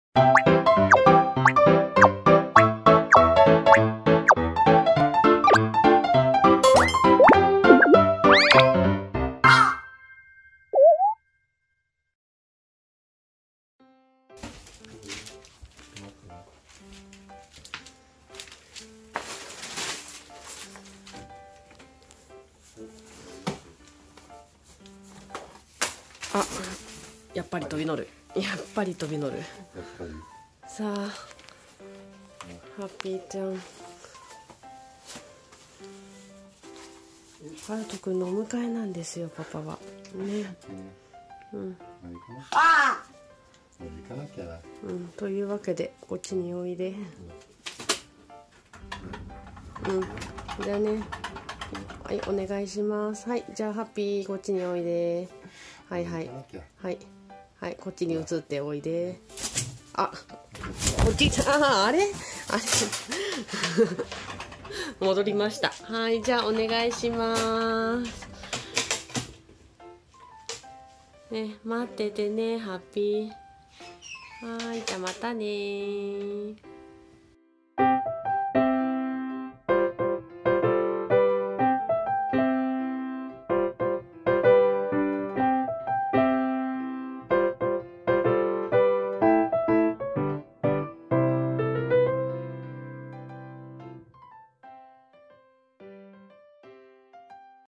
あ、やっぱり飛び乗る。やっぱり飛び乗る。さあ、ハッピーちゃん。ハルトくんのお迎えなんですよ、パパは。ね。うん。 行かなきゃ。 うん、というわけで、こっちにおいで。うん、じゃあね。はい、お願いします。はい、じゃあハッピー、こっちにおいで。はいはい。はい。はい、こっちに移っておいで。あ、こっち、あれ戻りました。はい、じゃあお願いします。ね、待っててね、ハッピー。はい、じゃあまたねー。